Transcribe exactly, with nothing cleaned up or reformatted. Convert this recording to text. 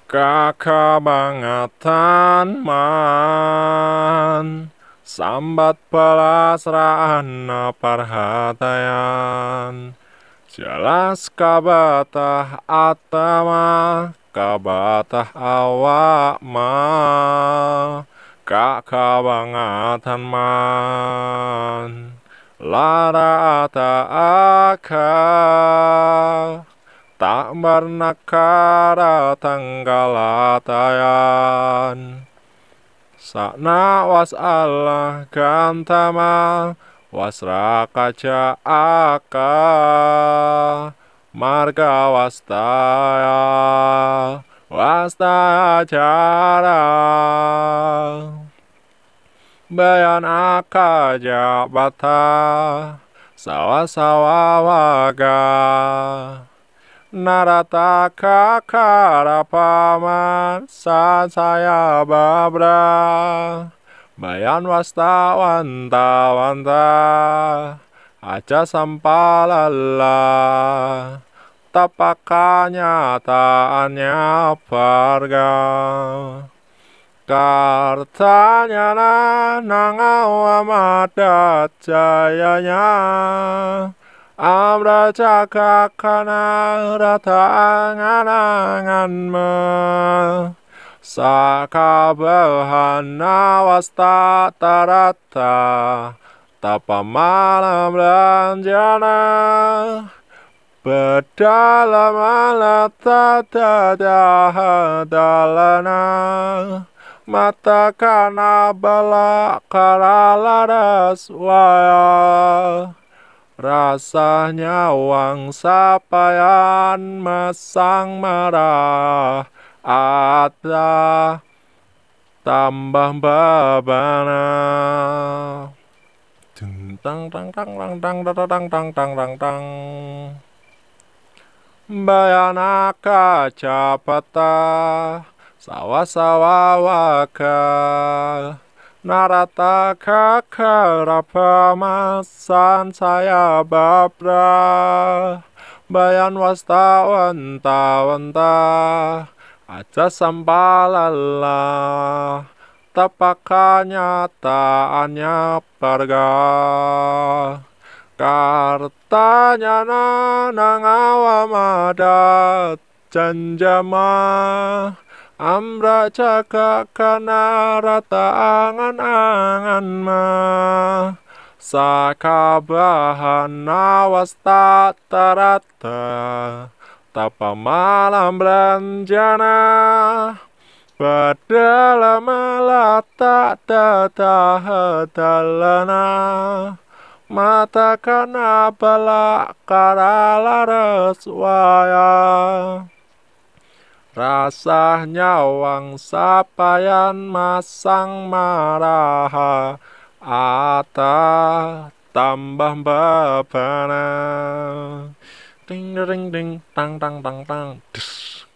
Kakabangatan man sambat pelasrana parhatayan jelas kabatah atama kabatah awak ma kakabangatan man lara ata akal tak bernakara tanggalatayan sakna was Allah gantama wasra kaca aka marga wastaya wastaya cara bayan aka jabata sawa-sawa waga narata kakara paman saya babra bayan wasta wanta wanta aja sampalala tapakanya taannya parga kartanya na nangawamadat jayanya amra cakakana rata angan-anganma sakabahana wasta tarata tapa malam ranjana bedalam alata dadahadalana mata kana bala karalaras waya rasanya wang sapayan masang marah ada tambah babana tang tang tang tang tang tang tang tang tang tang tang bayana kacapata sawa-sawa waka narata kakara masan saya babra bayan wasta wanta wanta aja sampalala tapakanya taannya parga kartanya na nangawamadat janjama amra cakakana rata angan-angan ma sakabahana wasta tarata tapa malam beranjana padahal melata dadahadalana mata kana bala karalaras waya rasanya wang sapayan masang maraha ata tambah babana ding ding ding tang tang tang tang dus.